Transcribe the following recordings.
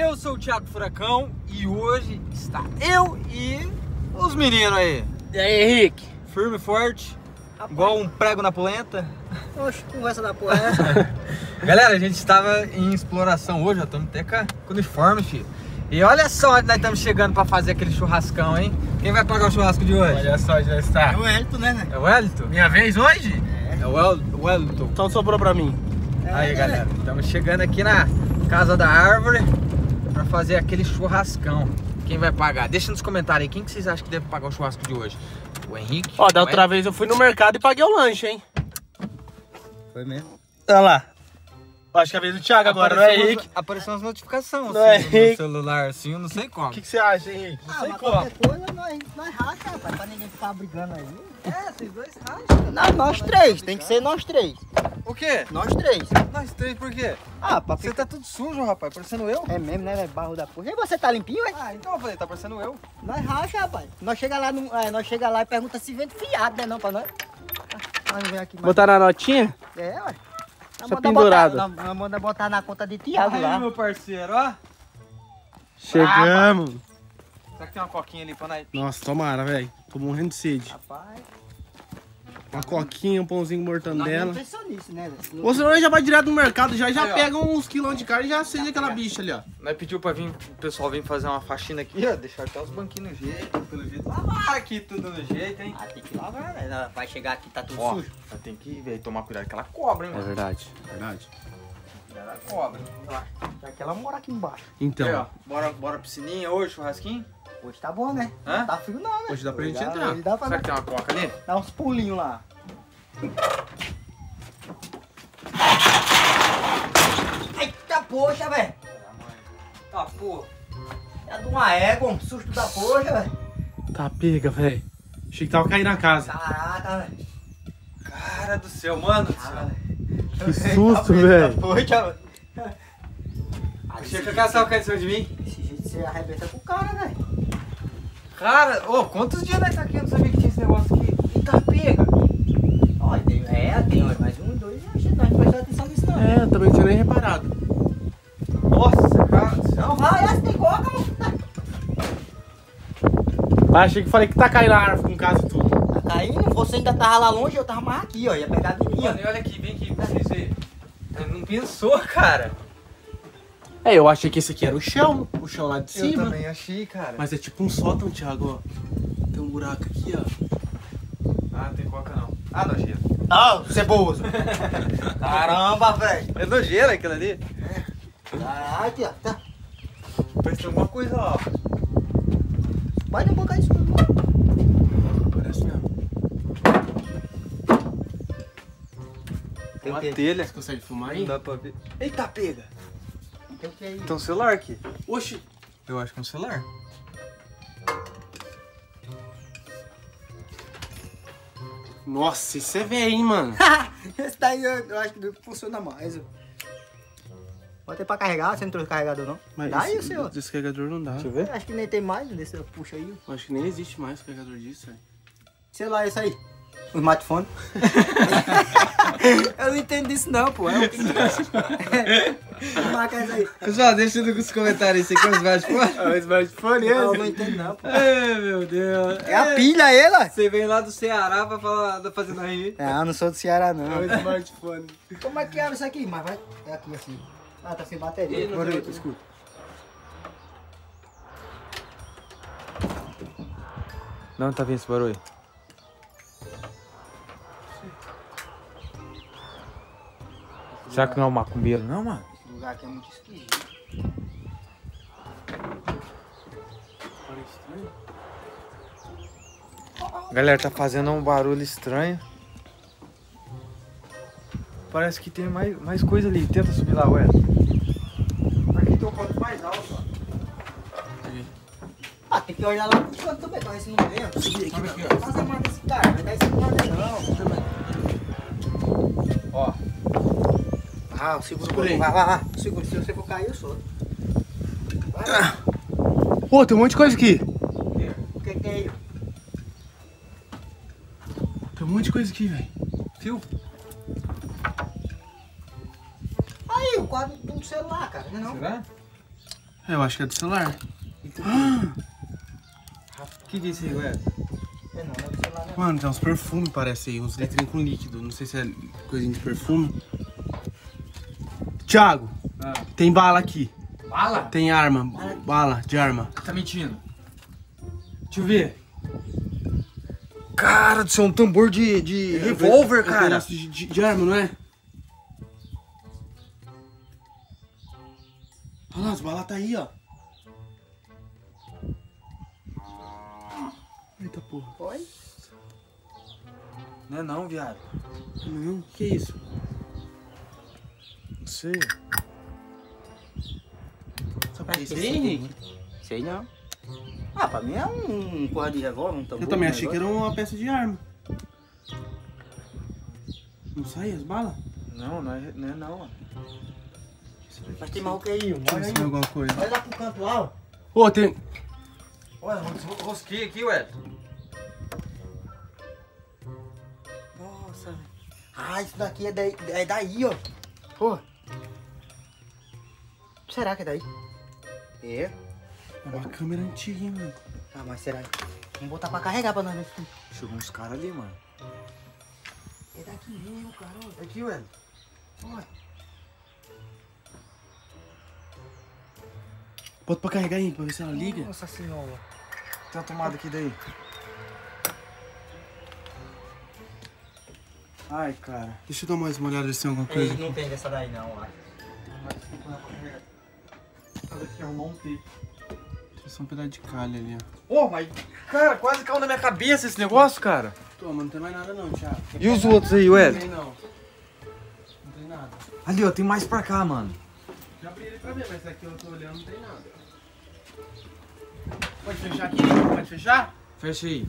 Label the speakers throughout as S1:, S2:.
S1: Eu sou o Thiago Furacão e hoje está eu e os meninos aí.
S2: E aí, Henrique?
S1: Firme e forte, igual um prego na polenta.
S2: Oxe, conversa da porra é essa?
S1: Galera, a gente estava em exploração hoje, ó, estamos até com uniforme, filho. E olha só onde nós estamos chegando para fazer aquele churrascão, hein? Quem vai pagar o churrasco de hoje?
S2: Olha só, já está. É o Wellington, né?
S1: É o Wellington?
S2: Minha vez hoje?
S1: É o Wellington.
S2: Então sobrou pra mim.
S1: Aí, galera, estamos chegando aqui na Casa da Árvore para fazer aquele churrascão. Quem vai pagar? Deixa nos comentários aí, quem que vocês acham que deve pagar o churrasco de hoje? O Henrique?
S2: Ó, da outra vez eu fui no mercado e paguei o lanche, hein?
S1: Foi mesmo?
S2: Olha lá. Acho que é a vez do Thiago agora, não é, Henrique?
S1: Apareceu umas notificações
S2: Não é,
S1: assim, no
S2: Henrique?
S1: celular, assim, eu não sei como.
S2: O que você acha, Henrique? Não sei
S3: mas
S2: como.
S3: qualquer coisa nós racha, rapaz, pra ninguém ficar brigando aí.
S1: É, vocês dois racham.
S3: Não, nós três, tem que ser nós três.
S1: O quê?
S3: Nós três.
S1: Nós três, por quê?
S3: Ah, pra
S1: Você
S3: ficar...
S1: tá tudo sujo, rapaz, parecendo eu.
S3: É mesmo, né, velho? Barro da porra. E você tá limpinho, velho?
S1: Ah, então eu falei, tá parecendo eu.
S3: Nós racha, rapaz. Nós chega lá, nós chega lá e pergunta se vende fiado, né, não, pra nós? Nós vem aqui mais.
S2: Botar na notinha?
S3: É, ué.
S2: Só pendurado.
S3: Nós manda botar na conta de Thiago
S1: Aí,
S3: lá.
S1: meu parceiro, ó.
S2: Chegamos.
S1: Será que tem uma coquinha ali pra nós?
S2: Nossa, tomara, velho. Tô morrendo de sede.
S3: Rapaz,
S2: Uma coquinha, um pãozinho com
S3: nós não
S2: mortandela.
S3: pensamos nisso, né, velho?
S2: Ou senão já vai direto no mercado, já
S1: Aí, ó.
S2: pega uns quilão de carne e já acende aquela bicha ali, ó.
S1: Nós pediu pra vir, o pessoal vir fazer uma faxina aqui, ó. Deixar até os banquinhos no jeito, pelo jeito. Lavaram aqui tudo no jeito, hein?
S3: Ah, tem que lavar, né? Vai chegar aqui, tá tudo
S1: Ó,
S3: sujo.
S1: nós tem que ver, tomar cuidado com aquela cobra, hein, mano.
S2: verdade, verdade.
S1: Cuidado da cobra.
S3: Já que ela mora aqui embaixo.
S2: Então,
S1: Aí, ó, bora piscininha hoje, churrasquinho?
S3: Hoje tá bom, né?
S1: Hã?
S3: Não tá frio não, né?
S2: hoje dá pra gente
S3: Hoje
S2: entrar.
S3: Hoje dá pra
S1: Será que tem uma coca ali?
S3: dar uns pulinhos lá. Eita, poxa, velho.
S1: Tá, pô.
S3: É de uma égua, um susto da poxa, velho.
S2: Tá pega, velho. Achei que tava caindo na casa.
S3: Caraca, velho.
S1: Cara do céu, mano do
S3: Ah,
S1: céu.
S3: velho.
S2: Que susto, velho.
S3: Poxa, velho.
S1: Achei que a casa tava caindo em cima de mim.
S3: Desse jeito você arrebenta com o cara, velho.
S1: Cara, ô, quantos dias nós tá aqui? Eu não sabia que tinha esse negócio aqui. Eita, pega.
S3: Olha, tem mais um, dois. A gente não prestou atenção nisso não.
S2: É, eu também não tinha nem reparado.
S1: Nossa, cara do céu.
S3: Não vai, essa tem coca, mano.
S2: Ah, achei que falei que tá caindo na árvore com casa e tudo.
S3: Tá caindo, você ainda tava lá longe, eu tava mais aqui, ó. Ia pegar de mim, ó.
S1: Mano, e olha aqui, vem aqui pra vocês verem. Não pensou, cara.
S2: É, eu achei que esse aqui era o chão lá de
S1: Eu
S2: cima.
S1: também achei, cara.
S2: Mas é tipo um sótão, Thiago, ó. Tem um buraco aqui, ó.
S1: Ah, não tem coca não. Ah, nojeira.
S3: Ah, ceboso. Caramba, velho.
S1: É nojeira aquilo ali.
S3: Ah, aqui, ó. Tá.
S1: Parece que tem alguma coisa lá, ó.
S3: Vai na boca disso tudo.
S2: Parece mesmo.
S3: Tem o
S1: Uma
S3: quê?
S1: telha.
S2: Você consegue filmar aí?
S1: Não dá pra ver. Eita, pega.
S3: Tem o que aí?
S1: Tem um celular aqui.
S2: Oxi.
S1: Eu acho que é um celular.
S2: Nossa, isso é velho, hein, mano.
S3: Esse daí eu acho que não funciona mais. Ó. Bota aí pra carregar, você não trouxe carregador não?
S2: Mas
S3: Dá aí o
S2: esse,
S3: seu.
S2: desse carregador não dá.
S1: Deixa eu ver.
S3: Eu acho que nem tem mais desse, puxa aí.
S2: Eu acho que nem existe mais carregador disso, velho.
S3: Sei lá, esse aí. O smartphone. Eu não entendo disso não, pô. É o que marca essa aí.
S1: Pessoal, deixa nos comentários isso aqui é um smartphone.
S2: É o smartphone,
S3: Eu não entendo não, pô.
S1: Ai, meu Deus.
S3: É a pilha ele, ó.
S1: Você vem lá do Ceará pra falar da Fazenda Rio.
S3: Não, eu não sou do Ceará não.
S2: É o smartphone.
S3: Como é que abre isso aqui? Mas vai. É aqui assim. Ah, tá sem bateria.
S2: Não
S3: Agora
S2: tem
S3: eu
S2: outro.
S3: escuto.
S1: Não, tá vindo esse barulho. Será que não é um macumbeiro, não, mano?
S3: Esse lugar aqui é muito esquisito.
S1: Galera, tá fazendo um barulho estranho. Parece que tem mais coisa ali. Tenta subir lá, ué. Aqui tem um ponto mais alto, ó.
S3: Ah, tem que olhar lá pro canto também, pra ver se não vem. Não passa mais desse cara, vai dar esse cara não.
S1: Ó.
S3: Ah, o seguro.
S2: Segura aí.
S3: Vai. Segura, se você for cair, eu solto. Vai.
S2: Pô, tem um monte de coisa aqui.
S3: O que é isso?
S2: Tem um monte de coisa aqui, velho.
S1: Fio?
S3: Aí, o quadro do celular, cara, não é não?
S1: Será?
S2: Eu acho que é do celular.
S1: O que é isso aí, ué?
S3: É não é do celular não.
S2: Mano, tem uns perfumes, parece aí. Uns letrinhos com líquido. Não sei se é coisinha de perfume. Thiago, tem bala aqui.
S1: Bala?
S2: Tem arma. Bala de arma.
S1: Tá mentindo. Deixa eu ver. Cara do céu, um tambor de revólver, cara.
S2: Pedaço de arma, não é? Olha lá, as balas tá aí, ó. Eita porra.
S3: Oi?
S1: Não é não, viado.
S2: Não, que isso?
S1: Não sei.
S2: Sabe o que é isso aí, Henrique?
S3: Sei não. Ah, pra mim é um porra de revólver, um tambor.
S2: Eu também achei que era uma peça de arma. Não sai as balas?
S1: Não, não é não, ó.
S3: Mas tem mais o que aí?
S2: Deixa eu ver se tem alguma coisa.
S3: Olha lá pro canto lá, ó.
S2: Ô, tem...
S1: Olha, rosquei aqui, ué.
S3: Nossa. Ah, isso daqui é daí, ó. Pô. Será que é daí? É.
S2: É uma câmera antiga, hein, mano.
S3: Ah, mas será? Vamos botar pra carregar pra nós ver se...
S1: Chegou uns caras ali, mano.
S3: É daqui mesmo, caramba.
S1: Aqui, ué.
S3: Olha.
S2: Bota pra carregar aí, pra ver se ela liga.
S3: Nossa senhora.
S1: Tem uma tomada aqui daí. Ai, cara.
S2: Deixa eu dar mais uma olhada ver se tem alguma
S3: Ei,
S2: coisa.
S3: não tem dessa daí não, ó.
S1: Aqui, arrumar um tape.
S2: Tem só um pedaço de calha ali, ó.
S1: Ô, mas, cara, quase caiu na minha cabeça esse negócio, cara.
S2: Toma, não tem mais nada não, Thiago.
S1: E os outros aí, ué?
S2: Não tem não. Não tem nada.
S1: Ali, ó, tem mais pra cá, mano.
S2: Já abri ele pra ver, mas aqui eu tô olhando não tem nada. Pode fechar aqui? Pode fechar?
S1: Fecha aí.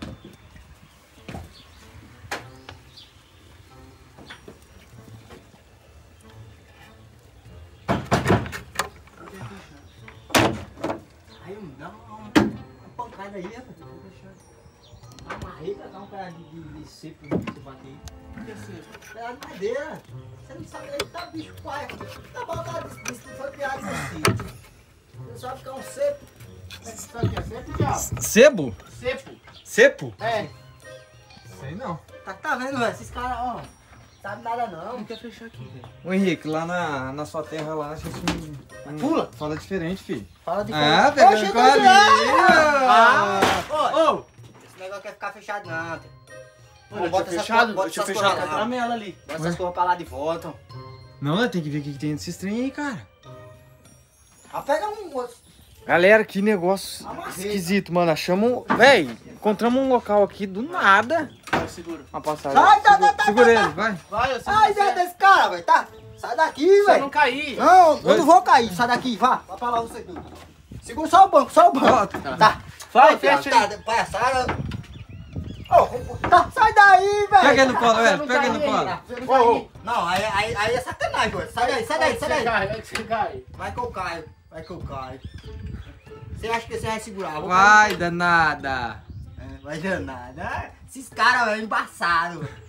S3: Aí, dá uma pancada aí, rapaz. Amarrei pra dar um pedaço de seco pra você bater aí.
S2: Por que ser?
S3: Pedaço de madeira. Você não sabe aí, tá bicho pai. Tá bom, tá desfapeado assim. Você só ficar um cepo. Sabe o que é cepo, Thiago?
S1: Sebo?
S3: Cepo.
S1: Cepo?
S3: É.
S1: Sei não.
S3: Tá vendo, velho? Esses caras, ó. Sabe nada não.
S2: Não quer fechar aqui, velho.
S1: Ô Henrique, lá na sua terra lá, a gente
S3: Pula.
S1: fala diferente, filho.
S3: Fala de
S1: Ah,
S3: fora.
S1: pegou com a linha.
S3: Ô, esse negócio quer ficar fechado não.
S2: Eu tinha fechado,
S3: bota
S2: eu tinha
S3: essas
S2: fechado
S3: coisas
S2: com a
S3: lá.
S2: tramela ali.
S3: Bota essas coisas pra lá de volta.
S1: Não, né? Tem que ver o que tem nesses trem aí, cara.
S3: Ah, pega um outro.
S1: Galera, que negócio
S3: Amarrei.
S1: esquisito, mano. Achamos... Véi, encontramos um local aqui do nada.
S2: Vai, segura.
S1: Uma passagem.
S3: Sai,
S1: Segura ele, vai.
S2: Vai, eu sei.
S3: Ai, desse cara, velho, tá? Sai daqui,
S2: Se eu
S3: velho.
S2: não cair.
S3: Não, eu não vou cair. Sai daqui, vá. Vai pra lá você tudo. Segura só o banco, só o banco.
S1: Ó,
S3: Tá.
S2: Vai,
S3: Ô,
S2: fecha
S3: tá,
S2: aí.
S3: palhaçada. Ô, tá, sai daí, velho.
S1: Pega ele no colo,
S3: Você
S1: velho.
S3: não
S1: Pega ele no
S3: cair,
S1: colo.
S3: você não cair. Não, aí é sacanagem, velho. Sai daí, sai daí, sai daí.
S2: Vai que você cai.
S3: Vai que eu caio, vai que eu caio. Você acha que você vai segurar? Eu vou
S1: Vai, danada.
S3: cair. É, vai dar nada. Esses caras, velho, embaçados, velho.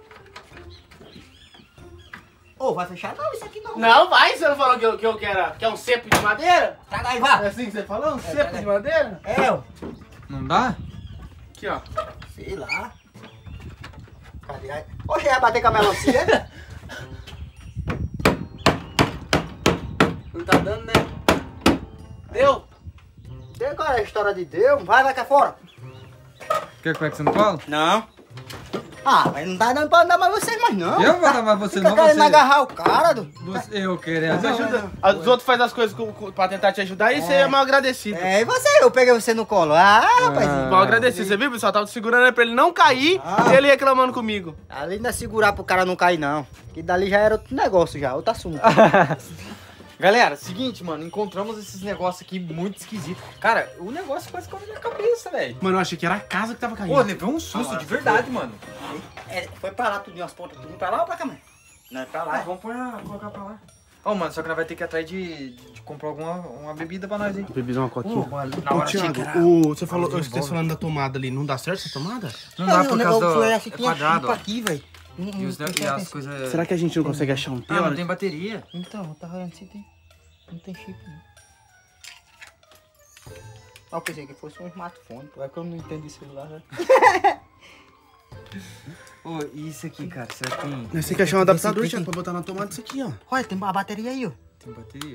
S3: Ô, vai fechar não isso aqui não.
S2: Não, vai, você não falou que eu quero. Que é um cepo de madeira?
S3: Traga aí,
S2: É
S3: vá.
S2: assim que você falou? Um cepo
S3: peraí.
S2: de madeira?
S3: É, ó.
S1: Não dá?
S2: Aqui, ó.
S3: Sei lá. Cadê aí? Oxe, vai bater com a melancia?
S2: Não tá dando, né? Deu?
S3: Deu, cara, a história de Deus. Vai cá fora.
S1: Quer que pegue você no colo?
S3: Não. Ah, mas não tá dando pra andar mais vocês mais não.
S1: Eu vou dar mais você,
S3: Fica
S1: não
S3: querendo
S1: você.
S3: agarrar o cara,
S1: Eu querendo.
S2: Você ajuda. Os outros fazem as coisas pra tentar te ajudar e você é mal agradecido.
S3: É, e você? Eu peguei você no colo. Ah, rapazinho.
S2: Mal agradecido. Você viu, pessoal? Tava segurando ele pra ele não cair e ele reclamando comigo.
S3: Ali não é segurar pro cara não cair, não. Que dali já era outro negócio já, outro assunto.
S1: Galera, seguinte, mano, encontramos esses negócios aqui muito esquisitos. Cara, o negócio quase caiu na minha cabeça, velho.
S2: Mano, eu achei que era a casa que tava caindo.
S1: Pô, levei um susto de verdade, mano.
S3: É, foi pra lá, tudo, as pontas, tudo pra lá ou pra cá, mano? Não, é pra lá.
S1: Vamos colocar pra lá. Ó, mano, só que nós vai ter que ir atrás de comprar uma bebida pra nós, hein?
S2: Bebi uma coquinha.
S1: Mano,
S2: Ô, Thiago, você falou, eu esqueci falando da tomada ali. Não dá certo essa tomada?
S1: não dá por causa do...
S3: foi
S1: É
S3: assim, tinha
S1: quadrado,
S3: chip
S1: ó.
S3: aqui, velho.
S1: E as coisas...
S2: Será que a gente não consegue achar um
S1: Ah, não
S2: teórico?
S1: tem bateria.
S3: Então, tá rolando se tem. Não tem chip, não. Eu pensei que fosse um smartphone, pô. É que eu não entendo de celular, né?
S1: Ô, e isso aqui, cara? Será que tem...
S2: Nós temos que achar um adaptador, Thiago, pra botar na tomada disso aqui, ó.
S3: Olha, tem a bateria aí, ó.
S1: Tem bateria?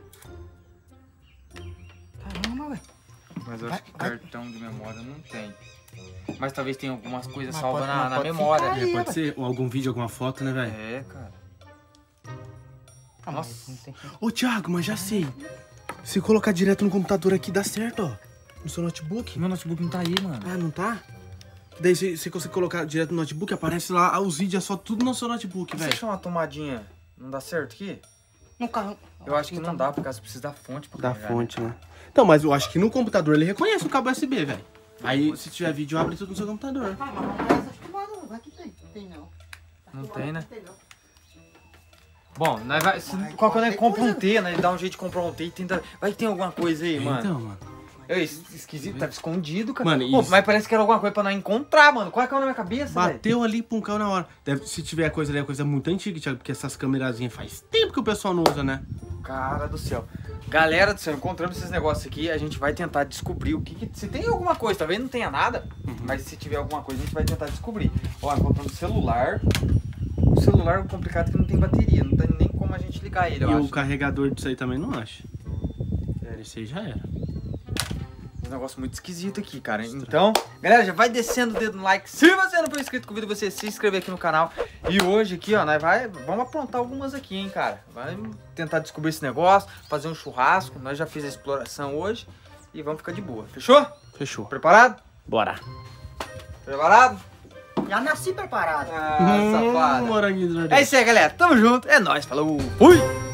S3: Caramba, velho.
S1: Mas eu acho que
S3: Vai.
S1: cartão de memória não tem. Mas talvez tenha algumas coisas
S3: Mas
S1: salvas
S3: pode-
S1: na
S3: mas pode
S1: memória.
S3: ficar aí,
S2: Pode ser ou algum vídeo, alguma foto, né, velho?
S1: É, cara.
S3: Ah,
S1: Nossa.
S3: mas não tem-
S2: Ô, Thiago, mas já sei. Se colocar direto no computador aqui, dá certo, ó. No seu notebook.
S1: Meu notebook não tá aí, mano.
S2: Ah, não tá? Daí você consegue colocar direto no notebook, aparece lá os vídeos, é só tudo no seu notebook,
S1: Você
S2: velho.
S1: achou uma tomadinha? Não dá certo aqui?
S3: No carro.
S1: Eu acho que não dá, por causa precisa da fonte pra
S2: Da
S1: carregar,
S2: fonte, né? Então, mas eu acho que no computador ele reconhece o cabo USB, velho. Aí, se tiver vídeo, abre tudo no seu computador.
S3: Ah, mas essas tomadas, vai que tem. Tem não.
S1: Não tem, né?
S3: Não tem, não.
S1: Bom, nós vai, qualquer nós compra um T, né? Dá um jeito de comprar um T e tenta... Vai que tem alguma coisa aí, mano.
S2: Então, mano.
S1: É esquisito, tava escondido, cara.
S2: Mano,
S1: Pô,
S2: isso-
S1: mas parece que era alguma coisa pra nós encontrar, mano. Qual é que é na minha cabeça, velho?
S2: Bateu ali, pum, caiu na hora. Se tiver coisa ali, é coisa muito antiga, Thiago, porque essas câmerazinhas faz tempo que o pessoal não usa, né?
S1: Cara do céu. Galera do céu, encontramos esses negócios aqui, a gente vai tentar descobrir o que... Se tem alguma coisa, talvez não tenha nada, mas se tiver alguma coisa, a gente vai tentar descobrir. Ó, encontramos celular. O celular é complicado que não tem bateria, não tem nem como a gente ligar ele, eu
S2: E
S1: acho.
S2: o carregador disso aí também não acha. Esse aí já era.
S1: Um negócio muito esquisito aqui, cara. Então, galera, já vai descendo o dedo no like. Se você não for inscrito, convido você a se inscrever aqui no canal. E hoje aqui, ó, nós vamos aprontar algumas aqui, hein, cara. Vai tentar descobrir esse negócio, fazer um churrasco. Nós já fizemos a exploração hoje e vamos ficar de boa. Fechou?
S2: Fechou.
S1: Preparado?
S2: Bora.
S1: Preparado?
S3: Já nasci preparado.
S1: Ah, safado.
S2: Moranguinho do
S1: É isso aí, galera. Tamo junto. É nóis. Falou. Fui.